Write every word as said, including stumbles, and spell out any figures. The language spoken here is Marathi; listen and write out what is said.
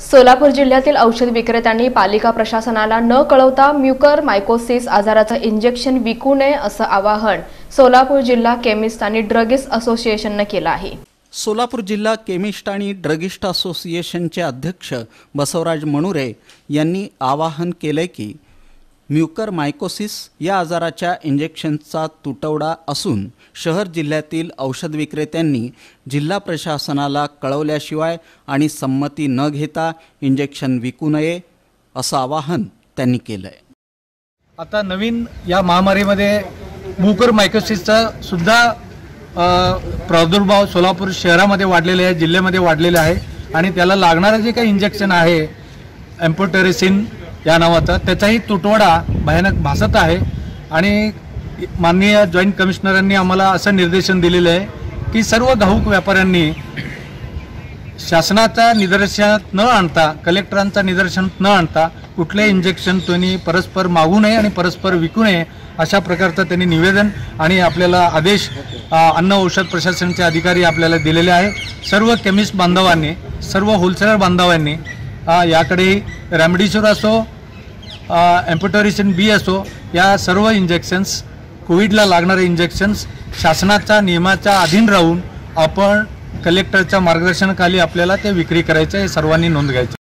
सोलापूर जिल्ह्यातील औषध विक्रेत्यांनी पालिका प्रशासनाला न कळवता म्युकर मायकोसिस आजाराचं इंजेक्शन विकू नये असं आवाहन सोलापूर जिल्हा केमिस्ट आणि ड्रगिस्ट असोसिएशनने केलं आहे। सोलापूर जिल्हा केमिस्ट आणि ड्रगिस्ट असोसिएशनचे अध्यक्ष बसवराज मणुरे यांनी आवाहन केले की म्युकर मायकोसिस या आजाराच्या इंजेक्शनचा तुटवडा असून शहर जिल्ह्यातील औषध विक्रेत्यांनी जिल्हा प्रशासनाला कळवल्याशिवाय आणि संमती न घेता इंजेक्शन विकू नये असं आवाहन त्यांनी केलंय। आता नवीन या महामारीमध्ये म्युकर मायकोसिसचा सुद्धा प्रादुर्भाव सोलापूर शहरामध्ये वाढलेला आहे, जिल्ह्यामध्ये वाढलेला आहे आणि त्याला लागणारे जे काही इंजेक्शन आहे एम्पोटेरिसिन या नावाचा त्याचाही तुटवडा भयानक भासत आहे आणि माननीय जॉईंट कमिशनरांनी आम्हाला असं निर्देशन दिलेलं आहे की सर्व घाऊक व्यापाऱ्यांनी शासनाचा निदर्शनात न आणता कलेक्टरांचा निदर्शनात न आणता कुठले इंजेक्शन त्यांनी परस्पर मागू नये आणि परस्पर विकू नये अशा प्रकारचं त्यांनी निवेदन आणि आपल्याला आदेश अन्न औषध प्रशासनाचे अधिकारी आपल्याला दिलेले आहे। सर्व केमिस्ट बांधवांनी सर्व होलसेलर बांधवांनी याकडे रेमडेसिवीर असो एम्पोटेरिसिन बी असो या सर्व इंजेक्शन्स कोविडला लागणारे इंजेक्शन्स शासनाच्या नियमाच्या अधीन राहून आपण कलेक्टरच्या मार्गदर्शनाखाली आपल्याला ते विक्री करायचे हे सर्वांनी नोंद घ्यायची।